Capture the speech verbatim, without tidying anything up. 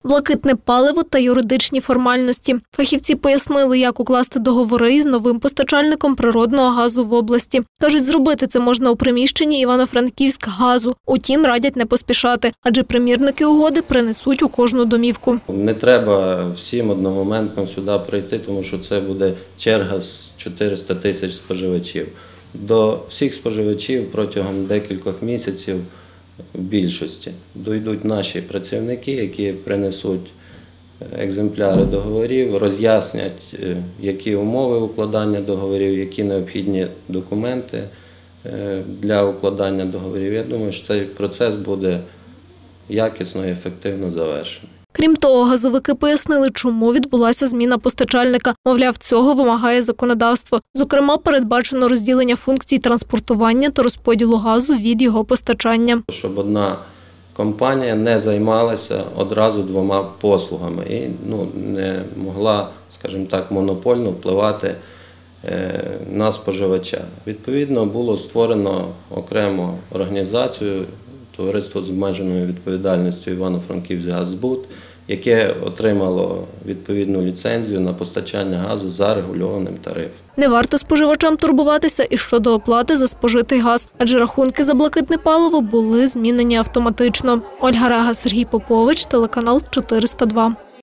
блакитне паливо та юридичні формальності. Фахівці пояснили, як укласти договори із новим постачальником природного газу в області. Кажуть, зробити це можна у приміщенні Івано-Франківськгазу. Утім, радять не поспішати, адже примірники угоди принесуть у кожну домівку. Не треба всім одномоментно сюди прийти, тому що це буде черга з чотириста тисяч споживачів. До всіх споживачів протягом декількох місяців в більшості дійдуть наші працівники, які принесуть екземпляри договорів, роз'яснять, які умови укладання договорів, які необхідні документи для укладання договорів. Я думаю, що цей процес буде якісно і ефективно завершений. Крім того, газовики пояснили, чому відбулася зміна постачальника. Мовляв, цього вимагає законодавство. Зокрема, передбачено розділення функцій транспортування та розподілу газу від його постачання. Щоб одна компанія не займалася одразу двома послугами і ну, не могла, скажімо так, монопольно впливати на споживача. Відповідно, було створено окрему організацію, товариство з обмеженою відповідальністю «Івано-Франківськгаззбут», яке отримало відповідну ліцензію на постачання газу за регульованим тарифом. Не варто споживачам турбуватися і щодо оплати за спожитий газ, адже рахунки за блакитне паливо були змінені автоматично. Ольга Рега, Сергій Попович, телеканал чотириста два.